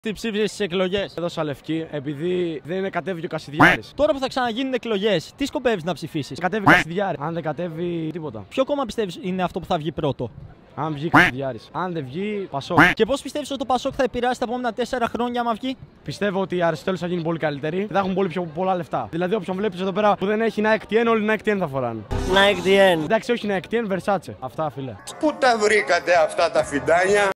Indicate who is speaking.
Speaker 1: Τι ψήφισε στις εκλογές?
Speaker 2: Έδωσα λευκή επειδή δεν κατέβηκε ο Κασιδιάρης.
Speaker 1: Τώρα που θα ξαναγίνουν εκλογές, τι σκοπεύεις να ψηφίσεις?
Speaker 2: Κατέβει ο Κασιδιάρης. Αν δεν κατέβει τίποτα.
Speaker 1: Ποιο κόμμα πιστεύεις είναι αυτό που θα βγει πρώτο?
Speaker 2: Αν βγει Κασιδιάρης. Αν δεν βγει, Πασόκ.
Speaker 1: Και πώς πιστεύεις ότι το Πασόκ θα επηρεάσει τα επόμενα 4 χρόνια άμα βγει?
Speaker 2: Πιστεύω ότι η Αριστοτέλους θα γίνει πολύ καλύτερη. Θα έχουν πολύ πιο πολλά λεφτά. Δηλαδή, όποιον βλέπεις εδώ πέρα που δεν έχει Nike TN, όλοι Nike TN θα φοράνε.
Speaker 3: Nike TN.
Speaker 2: Εντάξει, όχι Nike TN, Versace. Αυτά, φίλε.
Speaker 4: Πού τα βρήκατε αυτά τα φιντάνια?